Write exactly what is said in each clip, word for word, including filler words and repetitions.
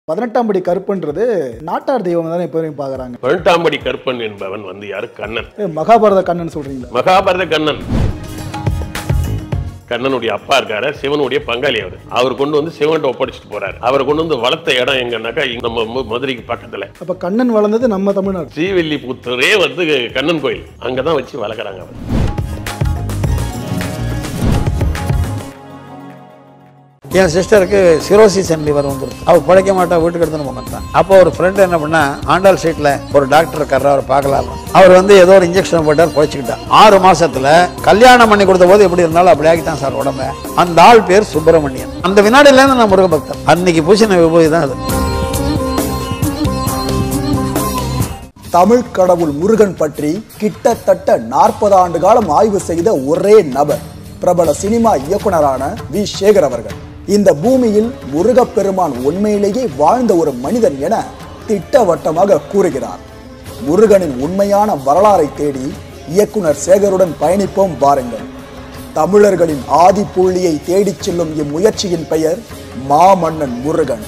பதினெட்டாம் படி கருப்பன்றது நாட்டார் தெய்வம் தானே இப்போ வரைக்கும் பார்க்குறாங்க. பதினெட்டாம் படி கருப்பன் என்பவன் வந்து யாரு? கண்ணன். மகாபாரத கண்ணன் சொல்றீங்களா? மகாபாரத கண்ணன். கண்ணனுடைய அப்பா இருக்காரு, சிவனுடைய பங்காளி அவர். அவர் கொண்டு வந்து சிவன் ஒப்படைச்சிட்டு போறாரு. அவரை கொண்டு வந்து வளர்த்த இடம் எங்கன்னாக்கா நம்ம மதுரைக்கு பக்கத்துல. அப்ப கண்ணன் வளர்ந்தது நம்ம தமிழ்நாடு. ஸ்ரீவில்லிபுத்தூரே வந்து கண்ணன் கோயில், அங்கதான் வச்சு வளர்க்குறாங்க அவர். என் சிஸ்டருக்கு சிரோசிஸ் லிவர் வந்துருக்கு. அவர் பிழைக்க மாட்டா, வீட்டுக்கு எடுத்துன்னு போக மாட்டான். அப்போ ஒரு ஃப்ரெண்டு என்ன பண்ணா, ஆண்டாள் ஸ்ட்ரீட்ல ஒரு டாக்டர் இருக்காரு, அவர் பார்க்கலாம். அவர் வந்து ஏதோ ஒரு இன்ஜெக்ஷன் போட்டார், பிழைச்சிக்கிட்டார். ஆறு மாசத்துல கல்யாணம் பண்ணி கொடுத்த போது எப்படி இருந்தாலும் அப்படி ஆகிட்டான் சார் உடம்ப. அந்த ஆள் பேர் சுப்பிரமணியன். அந்த வினாடியில இருந்து நான் முருக பக்தன். அன்னைக்கு பூசின விபூதி தான் அது. தமிழ் கடவுள் முருகன் பற்றி கிட்டத்தட்ட நாற்பது ஆண்டு காலம் ஆய்வு செய்த ஒரே நபர் பிரபல சினிமா இயக்குனரான வி சேகர் அவர்கள். இந்த பூமியில் முருகப்பெருமான் உண்மையிலேயே வாழ்ந்த ஒரு மனிதன் என திட்டவட்டமாக கூறுகிறார். முருகனின் உண்மையான வரலாறை தேடி இயக்குனர் சேகருடன் பயணிப்போம் வாருங்கள். தமிழர்களின் ஆதி புள்ளியை தேடிச் செல்லும் இம்முயற்சியின் பெயர் மாமன்னன் முருகன்.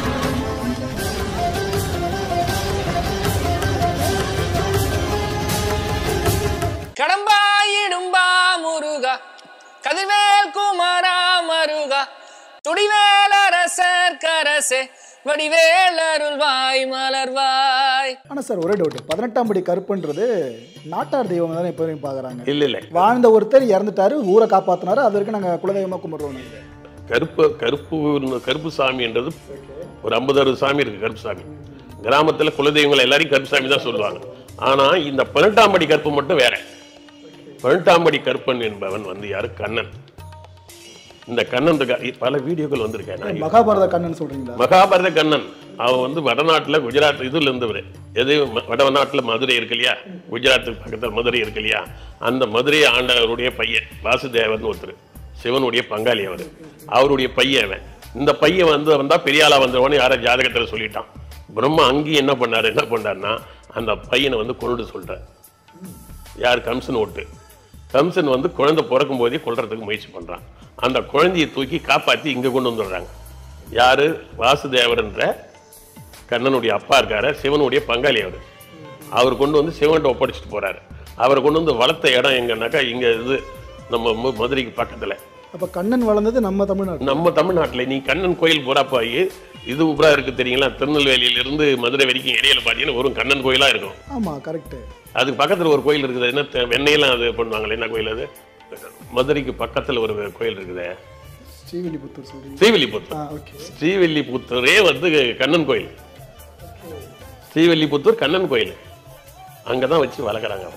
கடம்பாயிடும்பா முருகா, கதிர்வேல் குமாரா மருகா, துடிவேல் அரசர் கரசே, வடிவேல் அருள்வாய் மலர்வாய். ஆனா சார் ஒரே டவுட், பதினெட்டாம் படி கருப்புன்றது நாட்டார் தெய்வம் தானே இப்போ வரைக்கும் பார்க்குறாங்க. இல்ல இல்ல, வாழ்ந்த ஒருத்தர் இறந்துட்டாரு, ஊரை காப்பாத்தினாரு, அது வரைக்கும் நாங்க குலதெய்வமா கும்பிடுறோம். கருப்பு கருப்பு கருப்பு சாமின்றது ஒரு ஐம்பது அறுபது சாமி இருக்கு. கருப்பு சாமி கிராமத்துல குலதெய்வங்கள் எல்லாரையும் கருப்பு சாமி தான் சொல்லுவாங்க. ஆனா இந்த பதினெட்டாம் படி கருப்பு மட்டும் வேற. பதினெட்டாம் படி கருப்பன் என்பவன் வந்து யாரு? கண்ணன். இந்த கண்ணன் பல வீடியோக்கள் வந்திருக்கேன். மகாபாரத கண்ணன் சொல்றீங்களா? மகாபாரத கண்ணன் அவன் வந்து வடநாட்டுல குஜராத் இதுல இருந்தவர். எது வடநாட்டுல மதுரை இருக்கு இல்லையா, குஜராத்துக்கு பக்கத்துல மதுரை இருக்கு இல்லையா, அந்த மதுரை ஆண்டவருடைய பையன் வாசுதேவன் ஒருத்தர், சிவனுடைய பங்காளி அவர். அவருடைய பையன் அவன். இந்த பையன் வந்து வந்தா பெரியாளா வந்தவனு யார ஜாதகத்துல சொல்லிட்டான். பிரம்மா அங்கேயும் என்ன பண்ணாரு என்ன பண்ணாருன்னா அந்த பையனை வந்து கொண்டு சொல்றார். யார்? கம்சன் ஓட்டு. கம்சன் வந்து குழந்தை பிறக்கும் போதே கொல்றதுக்கு முயற்சி பண்றான். அந்த குழந்தையை தூக்கி காப்பாற்றி இங்க கொண்டு வந்துடுறாங்க. யாரு? வாசுதேவர்ன்ற கண்ணனுடைய அப்பா இருக்காரு, சிவனுடைய பங்காளி அவர். அவர் கொண்டு வந்து சிவன்கிட்ட ஒப்படைச்சிட்டு போறாரு. அவரை கொண்டு வந்து வளர்த்த இடம் எங்கன்னாக்கா இங்க இது நம்ம மதுரைக்கு பக்கத்துல. அப்ப கண்ணன் வளர்ந்தது நம்ம தமிழ்நாடு. நம்ம தமிழ்நாட்டுல. நீ கண்ணன் கோயில் போறாப்பாயி இது உபரா இருக்கு தெரியுங்களா, திருநெல்வேலியில இருந்து மதுரை வரைக்கும் இடையில பாத்தீங்கன்னா ஒரு கண்ணன் கோயிலா இருக்கும். ஆமா கரெக்ட். அதுக்கு பக்கத்துல ஒரு கோயில் இருக்குது, என்ன வெண்ணையெல்லாம் அது பண்ணுவாங்களே, என்ன கோயில் அது? மதுரைக்கு பக்கத்துல ஒரு கோயில் இருக்குது, ஸ்ரீவில்லிபுத்தூர் சொல்றீங்க? ஸ்ரீவில்லிபுத்தூர். ஸ்ரீவில்லிபுத்தூரே வந்து கண்ணன் கோயில். ஸ்ரீவில்லிபுத்தூர் கண்ணன் கோயில், அங்கதான் வச்சு வளர்க்குறாங்க.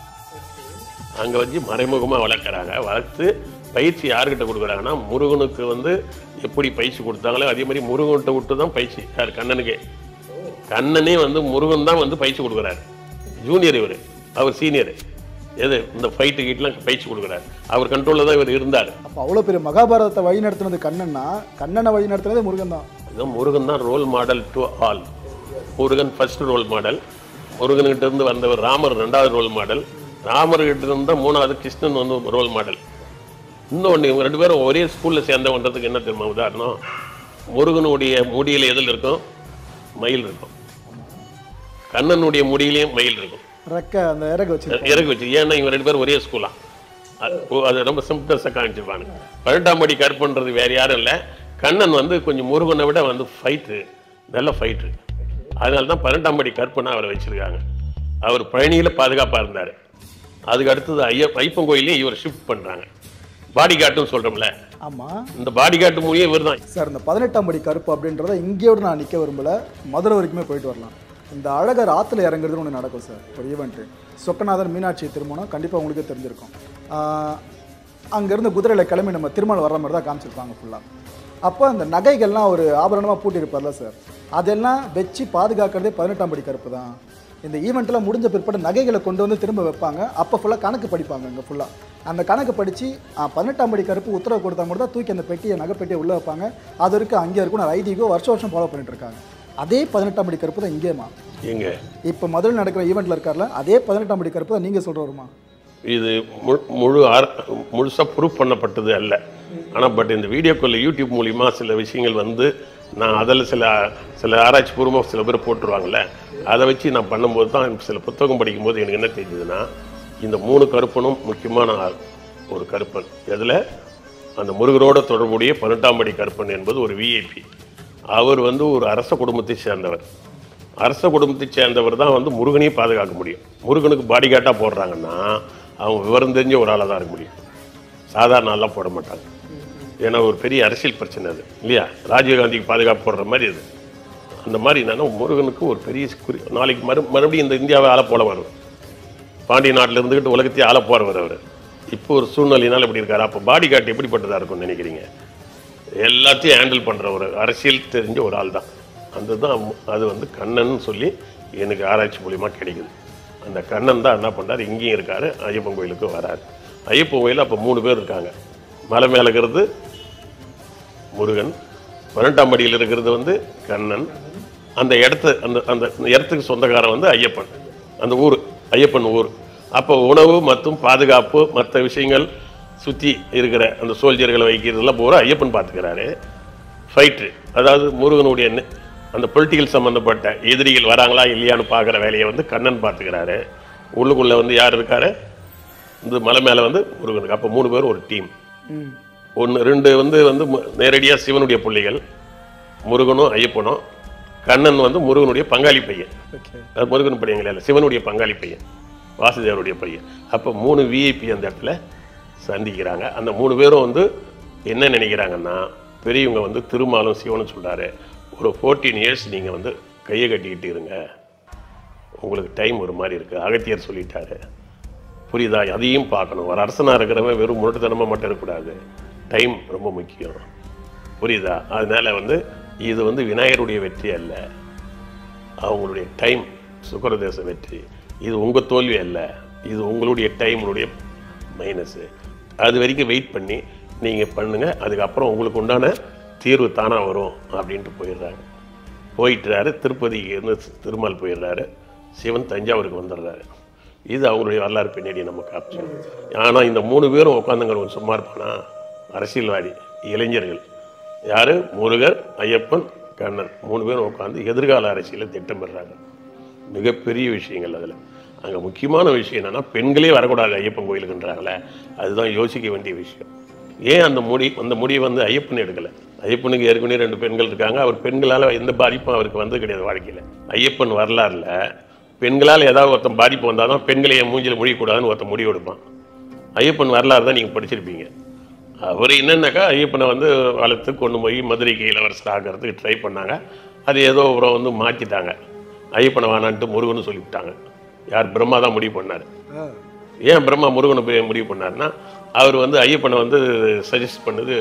அங்க வச்சு மறைமுகமா வளர்க்குறாங்க. வளர்த்து பயிற்சி யாருக்கிட்ட கொடுக்குறாங்கன்னா முருகனுக்கு வந்து எப்படி பயிற்சி கொடுத்தாங்களோ அதே மாதிரி முருகன்கிட்ட விட்டு தான் பயிற்சி. யார்? கண்ணனுக்கே. கண்ணனே வந்து முருகன் தான் வந்து பயிற்சி கொடுக்குறாரு. ஜூனியர் இவர், அவர் சீனியர். எது இந்த ஃபைட்டு கீட்லாம் பயிற்சி கொடுக்குறாரு. அவர் கண்ட்ரோலில் தான் இவர் இருந்தார். அப்போ அவ்வளோ பெரிய மகாபாரதத்தை வழி நடத்தினது கண்ணன்னா, கண்ணனை வழி நடத்தினதே முருகன் தான். இதுதான் முருகன் தான் role model to all. Murugan first role model. முருகன்கிட்ட இருந்து வந்தவர் ராமர் ரெண்டாவது ரோல் மாடல். ராமர்கிட்ட இருந்த மூணாவது கிருஷ்ணன் வந்து ரோல் மாடல். இன்னொன்று, இவங்க ரெண்டு பேரும் ஒரே ஸ்கூலில் சேர்ந்தவன்றதுக்கு என்ன தெரியுமா உதாரணம்? முருகனுடைய முடியில் எதில் இருக்கும்? மயில் இருக்கும். கண்ணனுடைய முடியிலையும் மயில் இருக்கும். அந்த இறகு வச்சு இறகு வச்சு ஏன்னா இவங்க ரெண்டு பேரும் ஒரே ஸ்கூலா. அது ரொம்ப சிம்பிளஸாக காமிச்சிருப்பாங்க. பதினெட்டாம் படி கருப்புன்றது வேற யாரும் இல்லை, கண்ணன் வந்து கொஞ்சம் முருகனை விட வந்து ஃபைட்டு, நல்ல ஃபைட்டு. அதனால தான் பதினெட்டாம் படி கருப்புன்னா அவரை வச்சிருக்காங்க. அவர் பழனியில் பாதுகாப்பாக இருந்தார். அதுக்கு அடுத்தது ஐய ஐப்பன் கோயிலையும் இவர் ஷிஃப்ட் பண்ணுறாங்க. பாடி காட்டுன்னு சொல்கிறோம்ல, ஆமாம், இந்த பாடி காட்டு மூலியம் இவர் தான் சார். இந்த பதினெட்டாம் படி கருப்பு அப்படின்றத இங்கேயோடு நான் நிற்க விரும்பல, மதுரை வரைக்குமே போயிட்டு வரலாம். இந்த அழகர் ஆற்றுல இறங்குறதுன்னு ஒன்று நடக்கும் சார், ஒரு ஈவெண்ட்டு. சொக்கநாதன் மீனாட்சி திருமணம் கண்டிப்பாக உங்களுக்கே தெரிஞ்சிருக்கும். அங்கேருந்து குதிரையில் கிளம்பி நம்ம திருமணம் வர்ற மாதிரி தான் காமிச்சிருப்பாங்க ஃபுல்லாக. அப்போ அந்த நகைகள்லாம் ஒரு ஆபரணமாக பூட்டியிருப்பார்ல சார், அதெல்லாம் வச்சு பாதுகாக்கிறதே பதினெட்டாம் படி கருப்பு தான். இந்த ஈவெண்ட்லாம் முடிஞ்ச பிற்பாடு நகைகளை கொண்டு வந்து திரும்ப வைப்பாங்க. அப்போ ஃபுல்லாக கணக்கு படிப்பாங்க. இங்கே ஃபுல்லாக அந்த கணக்கு படித்து பதினெட்டாம் படி கருப்பு உத்தரவு கொடுத்தா மட்டும் தான் தூக்கி அந்த பெட்டியை நகை பெட்டியை உள்ளே வைப்பாங்க. அது வரைக்கும் அங்கே இருக்கும். நான் ஐதீகம் வருஷம் வருஷம் ஃபாலோ பண்ணிட்டு இருக்காங்க. அதே பதினெட்டாம் படி கருப்பு தான் இங்கேயுமா? எங்க இப்போ மதுரை நடக்கிற ஈவெண்ட்டில் இருக்கார்ல, அதே பதினெட்டாம் படி கருப்பு தான் நீங்கள் சொல்கிற வருமா? இது மு முழு ஆர் முழுசாக ப்ரூஃப் பண்ணப்பட்டது அல்ல. ஆனால் பட் இந்த வீடியோக்களில் யூடியூப் மூலிமா சில விஷயங்கள் வந்து நான் அதில் சில சில ஆராய்ச்சி பூர்வமாக சில பேர் போட்டுருவாங்கள்ல, அதை வச்சு நான் பண்ணும்போது தான் சில புத்தகம் படிக்கும்போது எனக்கு என்ன தெரிஞ்சதுன்னா, இந்த மூணு கருப்பனும் முக்கியமான ஆள். ஒரு கருப்பன் எதில் அந்த முருகரோட தொடர்புடைய பதினெட்டாம் படி கருப்பன் என்பது ஒரு விஐபி. அவர் வந்து ஒரு அரச குடும்பத்தை சேர்ந்தவர். அரச குடும்பத்தை சேர்ந்தவர் தான் வந்து முருகனையும் பாதுகாக்க முடியும். முருகனுக்கு பாடிகார்டாக போடுறாங்கன்னா அவங்க விவரம் தெரிஞ்ச ஒரு ஆளாக தான் இருக்க முடியும். சாதாரண ஆளாக போட மாட்டாங்க. ஏன்னா ஒரு பெரிய அரசியல் பிரச்சனை அது இல்லையா? ராஜீவ்காந்திக்கு பாதுகாப்பு போடுற மாதிரி அது. அந்த மாதிரி என்னன்னா முருகனுக்கு ஒரு பெரிய குறி நாளைக்கு மறு மறுபடியும் இந்த இந்தியாவை ஆள போல வரும். பாண்டிய நாட்டில் இருந்துக்கிட்டு உலகத்தையும் ஆள போகிறவர் அவர். இப்போ ஒரு சூழ்நிலையினால் எப்படி இருக்காரு? அப்போ பாடி கார்டு எப்படிப்பட்டதாக இருக்கும்னு நினைக்கிறீங்க? எல்லாத்தையும் ஹேண்டில் பண்ணுற ஒரு அரசியல் தெரிஞ்ச ஒரு ஆள் தான். அந்த தான் அது வந்து கண்ணன் சொல்லி எனக்கு ஆராய்ச்சி மூலிமா கிடைக்குது. அந்த கண்ணன் தான் என்ன பண்ணுறாரு, இங்கேயும் இருக்கார், ஐயப்பன் கோயிலுக்கு வராரு. ஐயப்பன் கோயில் அப்போ மூணு பேர் இருக்காங்க. மலை மேலே இருக்கிறது முருகன், பதினெட்டாம் படியில் இருக்கிறது வந்து கண்ணன், அந்த இடத்து அந்த அந்த இடத்துக்கு சொந்தக்காரன் வந்து ஐயப்பன், அந்த ஊர் ஐயப்பன் ஊர். அப்போ உணவு மற்றும் பாதுகாப்பு மற்ற விஷயங்கள் சுற்றி இருக்கிற அந்த சோல்ஜர்களை வைக்கிறதுலாம் பூரா ஐயப்பன் பார்த்துக்கிறாரு. ஃபைட்ரு, அதாவது முருகனுடைய அந்த பொலிட்டிக்கல் சம்மந்தப்பட்ட எதிரிகள் வராங்களா இல்லையான்னு பார்க்குற வேலையை வந்து கண்ணன் பார்த்துக்கிறாரு. உள்ளுக்குள்ளே வந்து யார் இருக்காரு, இந்த மலை மேலே வந்து முருகனுக்கு. அப்போ மூணு பேரும் ஒரு டீம். ஒன்று ரெண்டு வந்து வந்து நேரடியாக சிவனுடைய பிள்ளைகள், முருகனும் ஐயப்பனும். கண்ணன் வந்து முருகனுடைய பங்காளி பையன். அது முருகன் பையன் இல்லை, சிவனுடைய பங்காளி பையன், வாசுதேவனுடைய பையன். அப்போ மூணு விஐபி அந்த இடத்துல சந்திக்கிறாங்க. அந்த மூணு பேரும் வந்து என்ன நினைக்கிறாங்கன்னா, பெரியவங்க வந்து திருமாலும் சிவனும் சொல்கிறாரு, ஒரு ஃபோர்டீன் இயர்ஸ் நீங்கள் வந்து கையை கட்டிக்கிட்டு இருங்க, உங்களுக்கு டைம் ஒரு மாதிரி இருக்குது. அகத்தியர் சொல்லிட்டாரு, புரியுதா? அதையும் பார்க்கணும். ஒரு அரசனாக இருக்கிறவன் வெறும் முரட்டுத்தனமாக மட்டும் இருக்கக்கூடாது, டைம் ரொம்ப முக்கியம், புரியுதா? அதனால் வந்து இது வந்து விநாயகருடைய வெற்றி அல்ல, அவங்களுடைய டைம் சுக்கரதேச வெற்றி. இது உங்கள் தோல்வி அல்ல, இது உங்களுடைய டைமுடைய மைனஸு. அது வரைக்கும் வெயிட் பண்ணி நீங்கள் பண்ணுங்கள், அதுக்கப்புறம் உங்களுக்கு உண்டான தீர்வு தானாக வரும் அப்படின்ட்டு போயிடுறாங்க. போயிட்டுறாரு, திருப்பதிக்கு இருந்து திருமால் போயிடுறாரு, சிவன் தஞ்சாவூருக்கு வந்துடுறாரு. இது அவங்களுடைய வரலாறு பின்னாடி நம்ம காப்பிச்சோம். ஆனால் இந்த மூணு பேரும் உட்காந்துங்க கொஞ்சம் சும்மா இருப்பானா? அரசியல்வாதி இளைஞர்கள் யார்? முருகர், ஐயப்பன், கண்ணன், மூணு பேரும் உட்காந்து எதிர்கால அரசியலை திட்டமிடுறாங்க. மிகப்பெரிய விஷயங்கள் அதில். அங்கே முக்கியமான விஷயம் என்னென்னா, பெண்களே வரக்கூடாது ஐயப்பன் கோயிலுக்குன்றாங்களே, அதுதான் யோசிக்க வேண்டிய விஷயம். ஏன் அந்த முடி அந்த முடிவை வந்து ஐயப்பன் எடுக்கலை? ஐயப்பனுக்கு ஏற்கனவே ரெண்டு பெண்கள் இருக்காங்க. அவர் பெண்களால் எந்த பாதிப்பும் அவருக்கு வந்து கிடையாது வாழ்க்கையில். ஐயப்பன் வரலாறுல பெண்களால் ஏதாவது ஒருத்தன் பாதிப்பு வந்தால் தான் பெண்களை என் மூஞ்சில் முடியக்கூடாதுன்னு ஒருத்தன் முடிவு எடுப்பான். ஐயப்பன் வரலாறு தான் நீங்கள் படிச்சிருப்பீங்க. அவர் என்னென்னாக்கா ஐயப்பனை வந்து வளர்த்து கொண்டு போய் மதுரைக்கு இளவரசர் ஆகிறதுக்கு ட்ரை பண்ணாங்க. அது ஏதோ அப்புறம் வந்து மாற்றிட்டாங்க. ஐயப்பனை வேணான்ட்டு முருகன்னு சொல்லிவிட்டாங்க. யார்? பிரம்மா தான் முடிவு பண்ணார். ஏன் பிரம்மா முருகனை போய் முடிவு பண்ணார்னா, அவர் வந்து ஐயப்பனை வந்து சஜஸ்ட் பண்ணது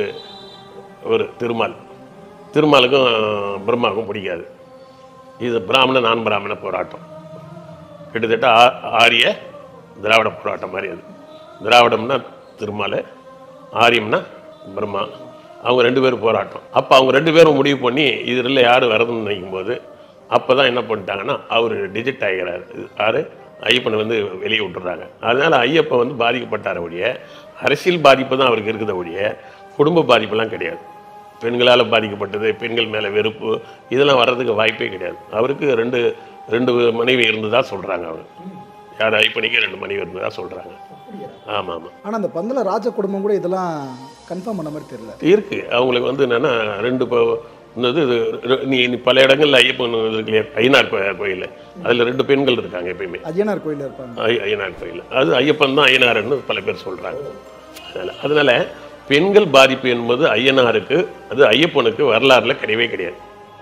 ஒரு திருமால். திருமாலுக்கும் பிரம்மாவுக்கும் பிடிக்காது. இது பிராமண நான் பிராமண போராட்டம், கிட்டத்தட்ட ஆரிய திராவிட போராட்டம் மாதிரி. அது திராவிடம்னா திருமால், ஆரியம்னா பிரம்மா. அவங்க ரெண்டு பேரும் போராட்டம். அப்போ அவங்க ரெண்டு பேரும் முடிவு பண்ணி இதில் யார் வரதுன்னு நினைக்கும் போது அப்போ தான் என்ன பண்ணிட்டாங்கன்னா, அவர் டிஜெக்ட் ஆகிறார். யார்? ஐயப்பனை வந்து வெளியே விட்டுறாங்க. அதனால் ஐயப்பன் வந்து பாதிக்கப்பட்டார ஒழிய அரசியல் பாதிப்பு தான் அவருக்கு இருக்குது ஒழிய குடும்ப பாதிப்புலாம் கிடையாது. பெண்களால் பாதிக்கப்பட்டது, பெண்கள் மேலே வெறுப்பு, இதெல்லாம் வர்றதுக்கு வாய்ப்பே கிடையாது. அவருக்கு ரெண்டு ரெண்டு மனைவி இருந்ததாக சொல்கிறாங்க. அவர் யார்? ஐயப்பனுக்கே ரெண்டு மனைவி இருந்ததாக சொல்கிறாங்க. ஆமாம் ஆமாம். ஆனால் அந்த பந்தல ராஜ குடும்பம் கூட இதெல்லாம் கன்ஃபார்ம் பண்ண மாதிரி தெரியல. இருக்குது. அவங்களுக்கு வந்து என்னென்னா, ரெண்டு இப்போ இன்னது நீ பல இடங்கள்ல ஐயப்பன் இருக்கு இல்லையா, ஐயனார் கோயில், அதில் ரெண்டு பெண்கள் இருக்காங்க எப்பயுமே. ஐயனார் கோயில் இருப்பாங்க. ஐயனார் கோயில் அது ஐயப்பன் தான் ஐயனார்னு பல பேர் சொல்கிறாங்க. அதனால் அதனால் பெண்கள் பாதிப்பு என்பது ஐயனாருக்கு, அது ஐயப்பனுக்கு வரலாறுல கிடையவே கிடையாது.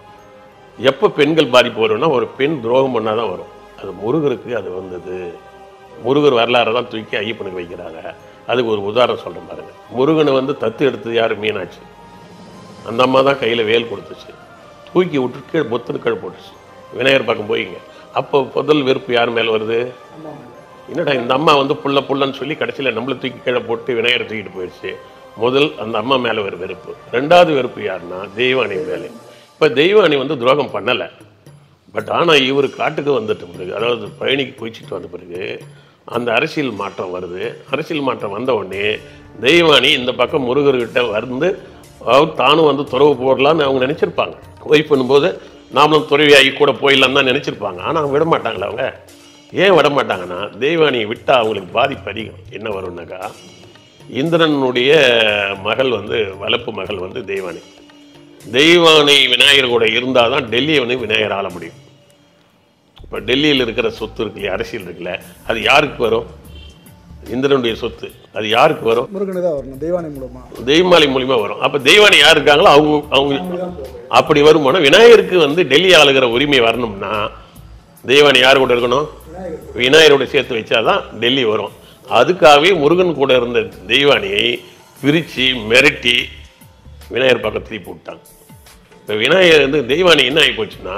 எப்போ பெண்கள் பாதிப்பு வரும்னா, ஒரு பெண் துரோகம் பண்ணால் தான் வரும். அது முருகருக்கு அது வந்தது. முருகர் வரலாறை தான் தூக்கி ஐயப்பனுக்கு வைக்கிறாங்க. அதுக்கு ஒரு உதாரணம் சொல்கிறேன் பாருங்க. முருகனை வந்து தத்து எடுத்தது யார்? மீனாட்சி. அந்த அம்மா தான் கையில் வேல் கொடுத்துச்சு, தூக்கி விட்டு கீழே பொத்துன்னு கீழே போட்டுச்சு. விநாயகர் பக்கம் போயிங்க. அப்போ முதல் வெறுப்பு யார் மேலே வருது? என்னடா இந்த அம்மா வந்து புள்ள புள்ளன்னு சொல்லி கடைசியில் நம்மளை தூக்கி கீழே போட்டு விநாயகரை தூக்கிட்டு போயிடுச்சு. முதல் அந்த அம்மா மேலே ஒரு வெறுப்பு. ரெண்டாவது வெறுப்பு யாருன்னா தெய்வானி மேலே. இப்போ தெய்வானி வந்து துரோகம் பண்ணலை, பட் ஆனால் இவர் காட்டுக்கு வந்துட்ட பிறகு, அதாவது பழனிக்கு குளிச்சுட்டு வந்த பிறகு அந்த அரசியல் மாற்றம் வருது. அரசியல் மாற்றம் வந்த உடனே தெய்வானி இந்த பக்கம் முருகர்கிட்ட வந்து அவர் தானும் வந்து துறவு போடலான்னு அவங்க நினச்சிருப்பாங்க. ஒய்ஃப் பண்ணும்போது நாமளும் துறவியாகி கூட போயிடலாம் தான் நினச்சிருப்பாங்க. ஆனால் அவங்க விட மாட்டாங்களா? அவங்க ஏன் விட மாட்டாங்கன்னா, தெய்வானியை விட்டால் அவங்களுக்கு பாதிப்பு அதிகம். என்ன வரும்னாக்கா, இந்திரனுடைய மகள் வந்து வளர்ப்பு மகள் வந்து தெய்வானி. தெய்வானை விநாயகர் கூட இருந்தால் தான் டெல்லியை வந்து விநாயகர் ஆள முடியும். இப்போ டெல்லியில் இருக்கிற சொத்து இருக்குல்லையா, அரசியல் இருக்குல்ல, அது யாருக்கு வரும்? இந்திரனுடைய சொத்து அது யாருக்கு வரும்? முருகனு தான் வரணும், தெய்வானை மூலமா, தெய்வானை மூலியமா வரும். அப்போ தெய்வானை யார் இருக்காங்களோ அவங்க அவங்க அப்படி வருமானம் விநாயகருக்கு வந்து டெல்லி ஆளுகிற உரிமை வரணும்னா தெய்வானை யார் கூட இருக்கணும்? விநாயகரோட சேர்த்து வச்சாதான் டெல்லி வரும். அதுக்காகவே முருகன் கூட இருந்த தெய்வானியை பிரித்து மிரட்டி விநாயகர் பக்கம் திருப்பி விட்டாங்க. இப்போ விநாயகர் வந்து தெய்வானி என்ன ஆகி போச்சுன்னா,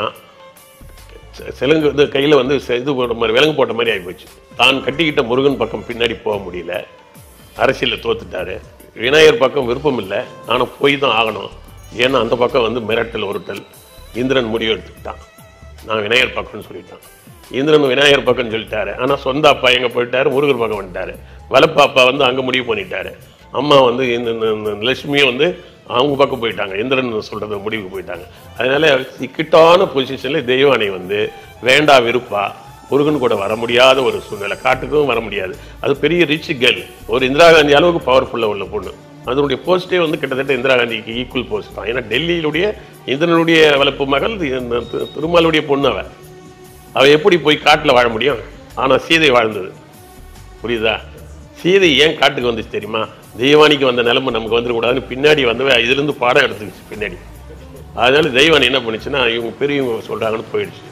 சிலங்கு வந்து கையில் வந்து இது போட்ட மாதிரி விலங்கு போட்ட மாதிரி ஆகிப்போச்சு. தான் கட்டிக்கிட்ட முருகன் பக்கம் பின்னாடி போக முடியல, அரசியலில் தோத்துட்டாரு. விநாயகர் பக்கம் விருப்பம் இல்லை, ஆனால் போய் தான் ஆகணும். ஏன்னா அந்த பக்கம் வந்து மிரட்டல் உருட்டல். இந்திரன் முடிவு எடுத்துக்கிட்டான், நான் விநாயகர் பக்கம்னு சொல்லிட்டான். இந்திரன் விநாயகர் பக்கம்னு சொல்லிட்டாரு. ஆனால் சொந்த அப்பா எங்கே போயிட்டாரு? முருகர் பக்கம் வந்துட்டாரு. வளர்ப்பு அப்பா வந்து அங்கே முடிவு பண்ணிட்டாரு. அம்மா வந்து இந்த லட்சுமியும் வந்து அவங்க பக்கம் போயிட்டாங்க, இந்திரன் சொல்கிறத முடிவுக்கு போயிட்டாங்க. அதனால இக்கட்டான பொசிஷனில் தெய்வானை வந்து வேண்டா விருப்பா முருகன் கூட வர முடியாத ஒரு சூழ்நிலை. காட்டுக்கும் வர முடியாது. அது பெரிய ரிச் கேர்ள், ஒரு இந்திரா காந்தி அளவுக்கு பவர்ஃபுல்லாக உள்ள பொண்ணு. அதனுடைய போஸ்ட்டே வந்து கிட்டத்தட்ட இந்திரா காந்திக்கு ஈக்குவல் போஸ்ட் தான். ஏன்னா டெல்லியிலுடைய இந்திரனுடைய வளர்ப்பு மகள் திருமாலுடைய பொண்ணு. அவன் அவள் எப்படி போய் காட்டில் வாழ முடியும்? ஆனால் சீதை வாழ்ந்தது. புரியுதா? சீதை ஏன் காட்டுக்கு வந்துச்சு தெரியுமா? தெய்வானிக்கு வந்த நிலைமை நமக்கு வந்துடக்கூடாதுன்னு பின்னாடி வந்து இதுலேருந்து பாடம் எடுத்துக்கிச்சு பின்னாடி. அதனால தெய்வானி என்ன பண்ணுச்சுன்னா, இவங்க பெரியவங்க சொல்கிறாங்கன்னு போயிடுச்சு.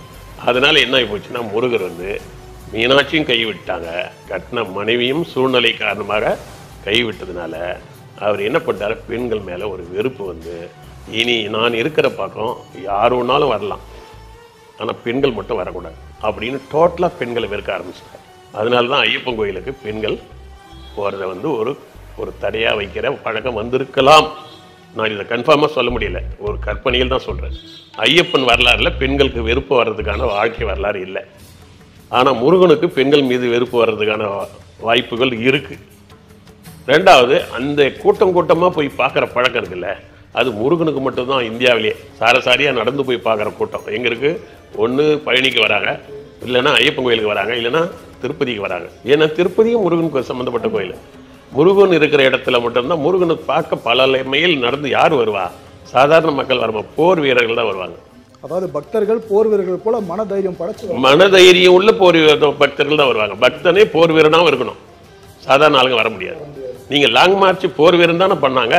அதனால என்ன ஆகி போச்சுன்னா, முருகர் வந்து மீனாட்சியும் கைவிட்டாங்க, கட்டின மனைவியும் சூழ்நிலை காரணமாக கைவிட்டதுனால அவர் என்ன பண்ணார், பெண்கள் மேலே ஒரு வெறுப்பு வந்து, இனி நான் இருக்கிற பக்கம் யார் ஒன்றாலும் வரலாம், ஆனால் பெண்கள் மட்டும் வரக்கூடாது அப்படின்னு டோட்டலாக பெண்களை வெறுக்க ஆரம்பிச்சிட்டார். அதனால தான் ஐயப்பன் கோயிலுக்கு பெண்கள் போகிறத வந்து ஒரு ஒரு தடையாக வைக்கிற பழக்கம் வந்திருக்கலாம். நான் இதை கன்ஃபார்மாக சொல்ல முடியல, ஒரு கற்பனையில் தான் சொல்கிறேன். ஐயப்பன் வரலாறுல பெண்களுக்கு வெறுப்பு வர்றதுக்கான வாழ்க்கை வரலாறு இல்லை. ஆனால் முருகனுக்கு பெண்கள் மீது வெறுப்பு வர்றதுக்கான வாய்ப்புகள் இருக்குது. ரெண்டாவது, அந்த கூட்டம் கூட்டமாக போய் பார்க்குற பழக்கம் இருக்குல்ல, அது முருகனுக்கு மட்டும்தான் இந்தியாவிலேயே சாரசாரியாக நடந்து போய் பார்க்குற கூட்டம் எங்கே இருக்குது? ஒன்று பழனிக்கு வராங்க, இல்லைன்னா ஐயப்பன் கோயிலுக்கு வராங்க, இல்லைன்னா திருப்பதிக்கு வராங்க. ஏன்னா திருப்பதியும் முருகனுக்கு சம்மந்தப்பட்ட கோயில். முருகன் இருக்கிற இடத்துல மட்டும்தான் முருகனை பார்க்க பல மைல் நடந்து யார் வருவா? சாதாரண மக்கள் வரமா, போர் வீரர்கள் தான் வருவாங்க. அதாவது பக்தர்கள் போர் வீரர்கள் போல மனதைரியம் படைச்சு மனதைரியம் உள்ள போர் பக்தர்கள் தான் வருவாங்க. பக்தனே போர் வீரனாகவும் இருக்கணும், சாதாரண ஆளுங்க வர முடியாது. நீங்கள் லாங் மார்ச் போர் வீரன் தானே பண்ணாங்க,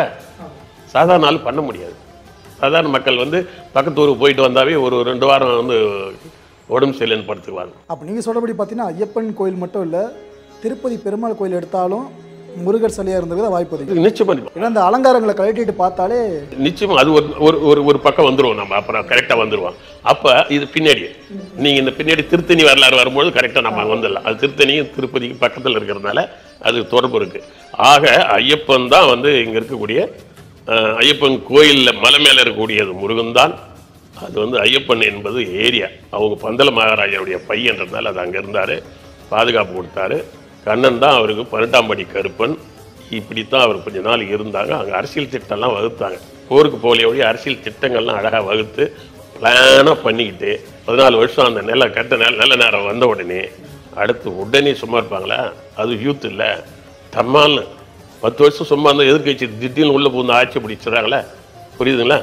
சாதாரண ஆள் பண்ண முடியாது. சாதாரண மக்கள் வந்து பக்கத்து ஊருக்கு போயிட்டு வந்தாவே ஒரு ரெண்டு வாரம் வந்து உடம்பு சரியில்லைன்னு படுத்துக்குவாங்க. அப்போ நீங்கள் சொல்கிறபடி பார்த்தீங்கன்னா ஐயப்பன் கோயில் மட்டும் இல்லை, திருப்பதி பெருமாள் கோயில் எடுத்தாலும் முருகர் சிலையாக இருந்தது வாய்ப்பு இருக்குது. நிச்சயமா. ஏன்னா அந்த அலங்காரங்களை கழட்டிட்டு பார்த்தாலே நிச்சயமா அது ஒரு ஒரு ஒரு பக்கம் வந்துடுவோம், நம்ம அப்புறம் கரெக்டாக வந்துடுவோம். அப்போ இது பின்னாடி நீங்கள் இந்த பின்னாடி திருத்தணி வரலாறு வரும்போது கரெக்டாக நம்ம வந்துடலாம். அது திருத்தணியும் திருப்பதிக்கு பக்கத்தில் இருக்கிறதுனால அது தொடர்பு இருக்குது. ஆக ஐயப்பன் தான் வந்து இங்கே இருக்கக்கூடிய ஐயப்பன் கோயிலில் மலை மேலே இருக்கக்கூடியது முருகன் தான். அது வந்து ஐயப்பன் என்பது ஏரியா, அவங்க பந்தல மகாராஜாவுடைய பையன்றதுனால அது அங்கே இருந்தார், பாதுகாப்பு கொடுத்தாரு. கண்ணன் தான் அவருக்கு பன்னெண்டாம் படி கருப்பன். இப்படித்தான் அவர் கொஞ்ச நாள் இருந்தாங்க. அங்கே அரசியல் திட்டம்லாம் வகுத்தாங்க. போருக்கு போலியோடைய அரசியல் திட்டங்கள்லாம் அழகாக வகுத்து பிளானாக பண்ணிக்கிட்டு பதினாலு வருஷம் அந்த நெல்லை கட்ட நெல் நல்ல நேரம் வந்த உடனே அடுத்து உடனே சும்மா இருப்பாங்களா? அது யூத் இல்லை, தம்மால்னு பத்து வருஷம் சும்மா இருந்தால் எதிர்கட்சி திடீர்னு உள்ளே பூந்து ஆட்சி பிடிச்சிடறாங்களே, புரியுதுங்களா?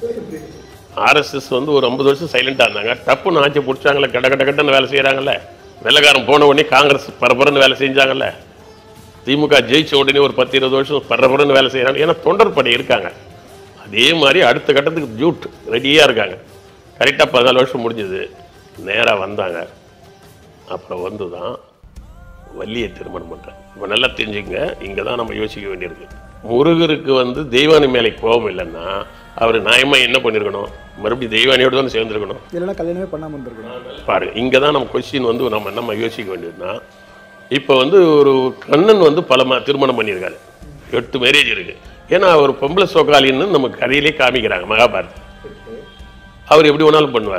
ஆர்எஸ்எஸ் வந்து ஒரு ஐம்பது வருஷம் சைலண்டாக இருந்தாங்க, டப்புன்னு ஆட்சி பிடிச்சாங்களே, கட கட்ட கட்டன்னு வேலை செய்கிறாங்கல்ல. வெள்ளக்காரன் போன உடனே காங்கிரஸ் பரபரன்னு வேலை செஞ்சாங்கல்ல. திமுக ஜெயிச்ச உடனே ஒரு பத்து இருபது வருஷம் பரபரன்னு வேலை செய்கிறாங்க. ஏன்னா தொண்டர் படை இருக்காங்க. அதே மாதிரி அடுத்த கட்டத்துக்கு ஜூட் ரெடியாக இருக்காங்க. கரெக்டாக பதினாலு வருஷம் முடிஞ்சது, நேராக வந்தாங்க. அப்புறம் வந்து தான் வள்ளியை திருமணம் பண்ணுறேன். இப்போ நல்லா தெரிஞ்சுங்க, இங்கே தான் நம்ம யோசிக்க வேண்டியிருக்கு. முருகருக்கு வந்து தெய்வானி மேலே கோபம் இல்லைன்னா அவர் நியாயமாக என்ன பண்ணியிருக்கணும்? மறுபடியும் தெய்வானியோடு தானே சேர்ந்துருக்கணும், இல்லைன்னா கல்யாணமே பண்ணாமல் இருந்திருக்கணும். பாருங்க, இங்கே தான் நம்ம கொஸ்டின் வந்து நம்ம நம்ம யோசிக்க வேண்டியதுன்னா, இப்போ வந்து ஒரு கண்ணன் வந்து பல ம திருமணம் பண்ணியிருக்காரு, எட்டு மேரேஜ் இருக்குது. ஏன்னா அவர் பொம்பளை சோகாலின்னு நம்ம கதையிலே காமிக்கிறாங்க மகாபாரத். அவர் எப்படி வேணாலும் பண்ணுவார்.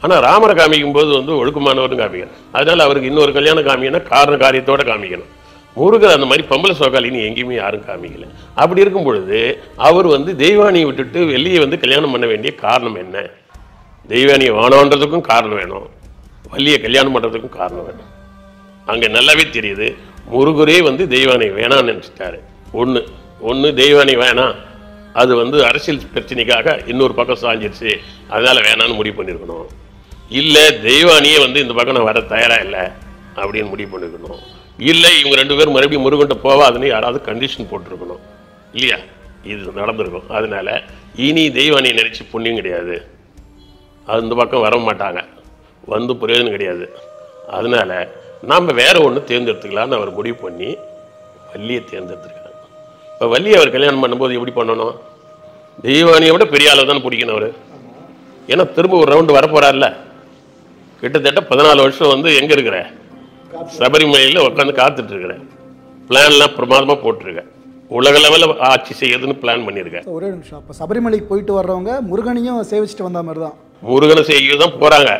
ஆனால் ராமரை காமிக்கும் போது வந்து ஒழுக்கமானவரும் காமிக்கணும். அதனால அவருக்கு இன்னொரு கல்யாணம் காமிக்கணும், காரண காரியத்தோட காமிக்கணும். முருகர் அந்த மாதிரி பொம்பளை சோகாலின்னு எங்கேயுமே யாரும் காமிக்கல. அப்படி இருக்கும் பொழுது அவர் வந்து தெய்வானியை விட்டுட்டு வெளியே வந்து கல்யாணம் பண்ண வேண்டிய காரணம் என்ன? தெய்வானியை வானோன்றதுக்கும் காரணம் வேணும், வள்ளியை கல்யாணம் பண்ணுறதுக்கும் காரணம் வேணும். அங்கே நல்லாவே தெரியுது முருகரே வந்து தெய்வானை வேணான்னு நினச்சிட்டாரு. ஒன்று ஒன்று தெய்வானை வேணாம், அது வந்து அரசியல் பிரச்சனைக்காக இன்னொரு பக்கம் சாஞ்சிருச்சு, அதனால் வேணான்னு முடிவு பண்ணியிருக்கணும். இல்லை தெய்வானியே வந்து இந்த பக்கம் நான் வர தயாராக இல்லை அப்படின்னு முடிவு பண்ணியிருக்கணும். இல்லை இவங்க ரெண்டு பேரும் மறுபடியும் முருகன்ட்ட போவாதுன்னு யாராவது கண்டிஷன் போட்டிருக்கணும் இல்லையா? இது நடந்திருக்கும். அதனால இனி தெய்வானியை நினச்சி புண்ணியம் கிடையாது, அந்த பக்கம் வர மாட்டாங்க, வந்து பிரயோஜனம் கிடையாது. அதனால நாம் வேற ஒன்று தேர்ந்தெடுத்துக்கலான்னு அவர் முடிவு பண்ணி வள்ளியை தேர்ந்தெடுத்துருக்காங்க. இப்போ வள்ளியை அவர் கல்யாணம் பண்ணும்போது எப்படி பண்ணணும்? தெய்வானியை விட பெரிய அளவு தானே பிடிக்கணும் அவர். ஏன்னா திரும்ப ஒரு ரவுண்டு வரப்போறாருல்ல. கிட்டத்தட்ட பதினாலு வருஷம் வந்து எங்கே இருக்கிற சபரிமலையில் உட்காந்து காத்துட்டு இருக்கிறேன். பிளான்லாம் பிரமாதமாக போட்டிருக்கேன், உலக லெவலில் ஆட்சி செய்யறதுன்னு பிளான் பண்ணியிருக்கேன். ஒரே நிமிஷம், அப்போ சபரிமலைக்கு போயிட்டு வர்றவங்க முருகனையும் சேவிச்சுட்டு வந்த மாதிரி தான். முருகனை செய்ய தான் போகிறாங்க.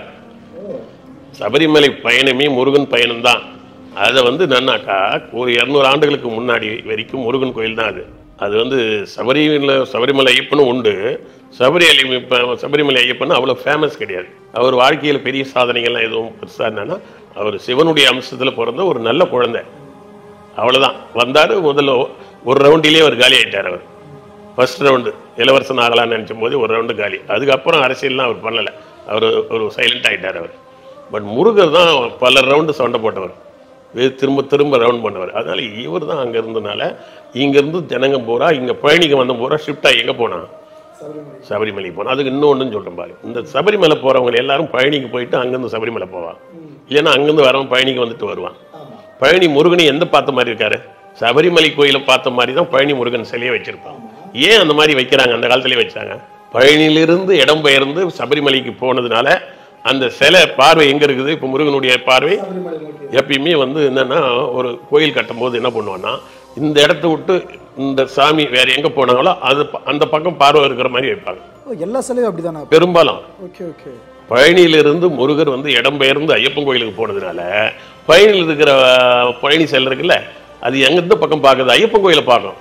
சபரிமலை பயணமே முருகன் பயணம்தான். அதை வந்து என்னன்னாக்கா ஒரு இரநூறு ஆண்டுகளுக்கு முன்னாடி வரைக்கும் முருகன் கோயில் தான் அது. அது வந்து சபரிமலை சபரிமலை ஐயப்பனும் உண்டு. சபரி சபரிமலை ஐயப்பன் அவ்வளோ ஃபேமஸ் கிடையாது. அவர் வாழ்க்கையில் பெரிய சாதனைகள்லாம் எதுவும் பெருசாக என்னன்னா, அவர் சிவனுடைய அம்சத்தில் பிறந்த ஒரு நல்ல குழந்தை, அவ்வளோதான். வந்தார், முதல்ல ஒரு ரவுண்டிலே அவர் காலி ஆகிட்டார். அவர் ஃபர்ஸ்ட் ரவுண்டு இளவரசன் ஆகலான்னு நினச்சும் போது ஒரு ரவுண்டு காலி. அதுக்கப்புறம் அரசியல்லாம் அவர் பண்ணலை, அவர் ஒரு சைலண்ட் ஆகிட்டார் அவர். பட் முருகர் தான் பல ரவுண்டு சண்டை போட்டவர், திரும்ப திரும்ப ரவுண்ட் பண்ணவர். அதனால இவர் தான் அங்கே இருந்தனால இங்கேருந்து ஜனங்க போகிறா, இங்கே பயணிக்க வந்த போகிறா, ஷிஃப்டாக எங்கே போனான்? சபரிமலைக்கு போனால். அதுக்கு இன்னொன்று சொல்கிறேன் பாரு, இந்த சபரிமலை போகிறவங்க எல்லாரும் பழனிக்கு போயிட்டு அங்கேருந்து சபரிமலை போவான். இல்லைன்னா அங்கேருந்து வரவன் பழனிக்கு வந்துட்டு வருவான். பழனி முருகனை எந்த பார்த்த மாதிரி இருக்காரு? சபரிமலை கோயிலை பார்த்த மாதிரி தான் பழனி முருகன் சிலையை வச்சிருப்பான். ஏன் அந்த மாதிரி வைக்கிறாங்க? அந்த காலத்திலே வச்சாங்க. பழனியிலிருந்து இடம் பெயர்ந்து சபரிமலைக்கு போனதுனால அந்த சிலை பார்வை எங்கே இருக்குது? இப்போ முருகனுடைய பார்வை எப்பயுமே வந்து என்னன்னா, ஒரு கோயில் கட்டும் போது என்ன பண்ணுவான்னா, இந்த இடத்த விட்டு இந்த சாமி வேற எங்கே போனாங்களோ அது அந்த பக்கம் பார்வை இருக்கிற மாதிரி வைப்பாங்க. எல்லா சிலையும் அப்படிதானே பெரும்பாலும். Okay okay. பழனியிலிருந்து முருகர் வந்து இடம் பெயர்ந்து ஐயப்பன் கோயிலுக்கு போனதுனால பழனியில் இருக்கிற பழனி சிலை இருக்குல்ல, அது எந்த பக்கம் பார்க்குது? ஐயப்பன் கோயிலை பார்க்கும்.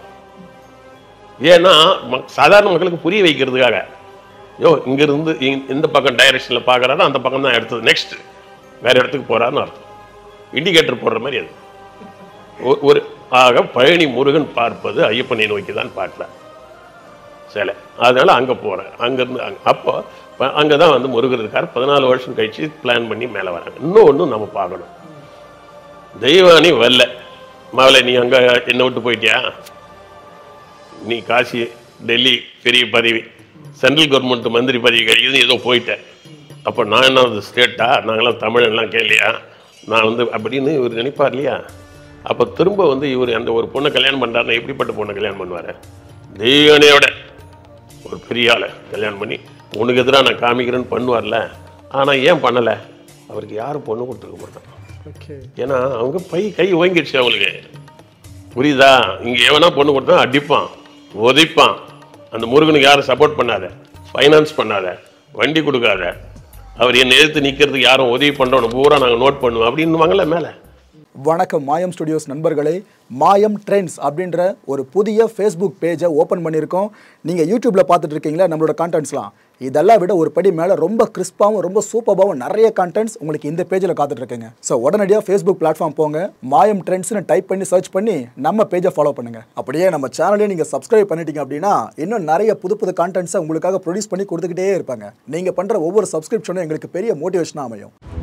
ஏன்னா சாதாரண மக்களுக்கு புரிய வைக்கிறதுக்காக, யோ இங்கிருந்து இந்த பக்கம் டைரக்ஷனில் பார்க்குறாரு, அந்த பக்கம் தான் எடுத்தது, நெக்ஸ்ட் வேற இடத்துக்கு போகிறாருன்னு அர்த்தம். இண்டிகேட்டர் போடுற மாதிரி அது ஒரு. ஆக பழனி முருகன் பார்ப்பது ஐயப்பனை நோக்கி தான் பார்க்குறார் சிலை. அதனால அங்கே போகிறேன். அங்கேருந்து அங்கே அப்போ அங்கே தான் வந்து முருகர் இருக்கார். பதினாலு வருஷம் கழிச்சு பிளான் பண்ணி மேலே வராங்க. இன்னொன்று நம்ம பார்க்கணும், தெய்வானி வரல. மகளை நீ அங்கே என்னை விட்டு போயிட்டியா? நீ காசி டெல்லி பெரிய பதவி, சென்ட்ரல் கவர்மெண்ட் மந்திரி பதவி கிடைக்குதுன்னு ஏதோ போயிட்டேன். அப்போ நான் என்ன வந்து ஸ்டேட்டா? நாங்களாம் தமிழெல்லாம் கேட்கலையா? நான் வந்து அப்படின்னு இவர் நினைப்பார் இல்லையா? அப்போ திரும்ப வந்து இவர் அந்த ஒரு பொண்ணை கல்யாணம் பண்ணுறாருன்னா எப்படிப்பட்ட பொண்ணை கல்யாணம் பண்ணுவார்? தெய்வானையோட ஒரு பெரிய ஆளை கல்யாணம் பண்ணி உனக்கு எதிராக நான் காமிக்கிறேன்னு பண்ணுவார்ல. ஆனால் ஏன் பண்ணலை? அவருக்கு யாரும் பொண்ணு கொடுத்துருக்க மாட்டான். ஏன்னா அவங்க பை கை ஓங்கிடுச்சு அவங்களுக்கு, புரியுதா? இங்கே எவனா பொண்ணு கொடுத்தா அடிப்பான், உதைப்பான். அந்த முருகனுக்கு யாரும் சப்போர்ட் பண்ணாத, ஃபைனான்ஸ் பண்ணாத, வண்டி கொடுக்காத, அவர் என்னை எதிர்த்து நிற்கிறதுக்கு யாரும் உதவி பண்ணுறோன்னு பூரா நாங்கள் நோட் பண்ணுவோம் அப்படின்னுவாங்கல்ல மேலே. வணக்கம் மாயம் ஸ்டுடியோஸ் நண்பர்களே, மாயம் ட்ரெண்ட்ஸ் அப்படின்ற ஒரு புதிய ஃபேஸ்புக் பேஜை ஓப்பன் பண்ணியிருக்கோம். நீங்கள் யூடியூப்பில் பார்த்துட்டு இருக்கீங்களா நம்மளோட கான்டென்ட்ஸ்லாம்? இதெல்லாம் விட ஒரு படி மேலே ரொம்ப கிறிஸ்பாகவும் ரொம்ப சூப்பராகவும் நிறைய கான்டென்ட்ஸ் உங்களுக்கு இந்த பேஜில் காத்துட்டு இருக்குங்க. ஸோ உடனடியாக ஃபேஸ்புக் பிளாட்ஃபார்ம் போங்க, மாயம் ட்ரெண்ட்ஸ்னு டைப் பண்ணி சர்ச் பண்ணி நம்ம பேஜை ஃபாலோ பண்ணுங்கள். அப்படியே நம்ம சேனலையும் நீங்கள் சப்ஸ்கிரைப் பண்ணிட்டீங்க அப்படின்னா இன்னும் நிறைய புது புது கான்டென்ட்ஸை உங்களுக்காக ப்ரொடியூஸ் பண்ணி கொடுத்துக்கிட்டே இருப்பாங்க. நீங்கள் பண்ணுற ஒவ்வொரு சப்ஸ்கிரிப்ஷனும் எங்களுக்கு பெரிய மோட்டிவேஷனாக அமையும்.